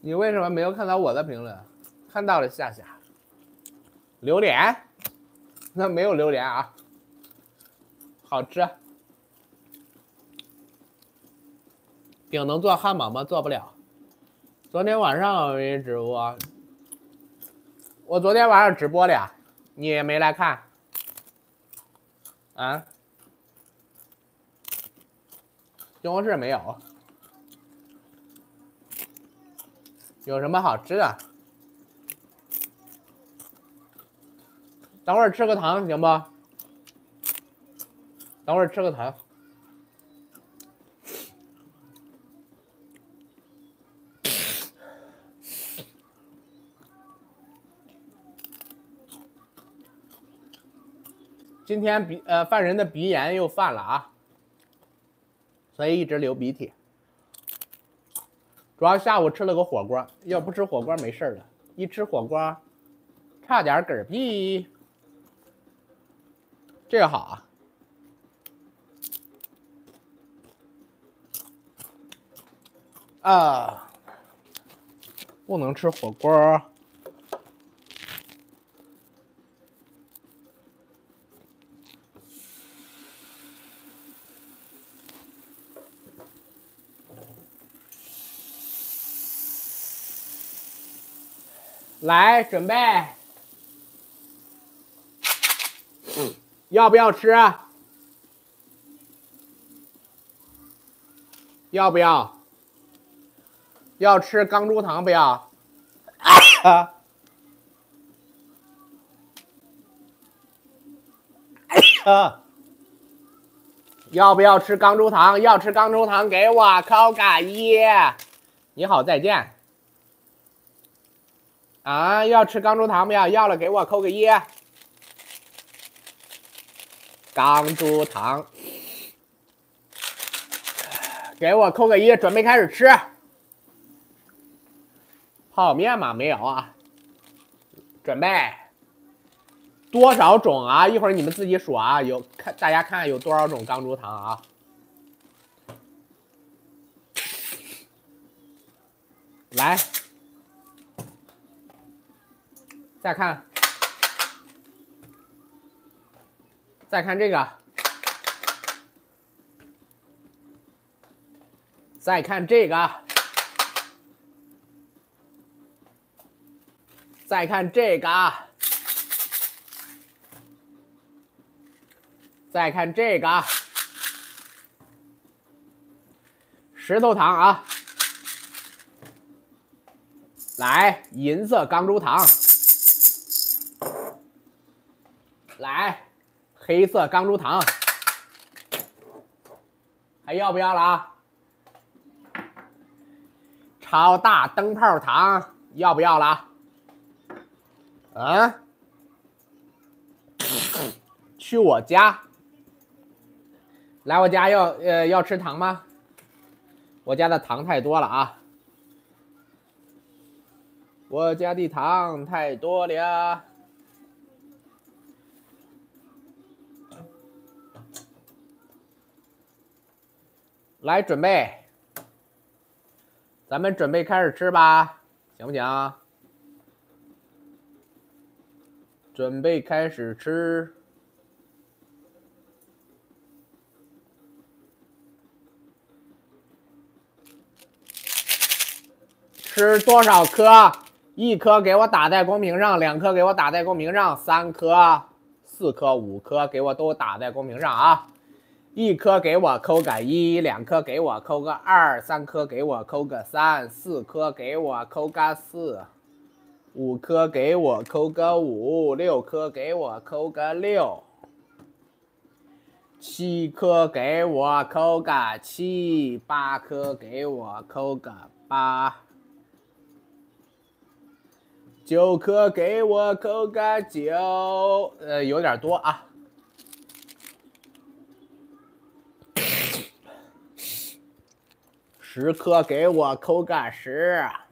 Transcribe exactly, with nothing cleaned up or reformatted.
你为什么没有看到我的评论？看到了，夏夏。榴莲？那没有榴莲啊。好吃。饼能做汉堡吗？做不了。昨天晚上我直播，我昨天晚上直播了呀，你也没来看。啊？西红柿没有。有什么好吃的？等会儿吃个糖行不？等会儿吃个糖。今天鼻呃犯人的鼻炎又犯了啊，所以一直流鼻涕。主要下午吃了个火锅，要不吃火锅没事的，一吃火锅差点嗝屁。这个好啊。啊，不能吃火锅。来，准备。嗯，要不要吃？要不要？要吃钢珠糖不要？啊！啊！要不要吃钢珠糖？要吃钢珠糖，给我扣个一。你好，再见。啊，要吃钢珠糖不要？要了，给我扣个一。钢珠糖，给我扣个一，准备开始吃。泡面吗？没有啊。准备。多少种啊？一会儿你们自己数啊。有看，大家看有多少种钢珠糖啊？来，再看，再看这个，再看这个，再看这个，再看这个，石头糖啊！来，银色钢珠糖。来，黑色钢珠糖。还要不要了啊？超大灯泡糖要不要了？啊？去我家。来我家要呃要吃糖吗？我家的糖太多了啊。我家的糖太多了。来，准备，咱们准备开始吃吧，行不行？准备开始吃。吃多少颗？一颗给我打在公屏上，两颗给我打在公屏上，三颗、四颗、五颗给我都打在公屏上啊！一颗给我扣个一，两颗给我扣个二，三颗给我扣个三，四颗给我扣个四，五颗给我扣个五，六颗给我扣个六，七颗给我扣个七，八颗给我扣个八。九颗给我扣个九，呃，有点多啊。十颗给我扣个十，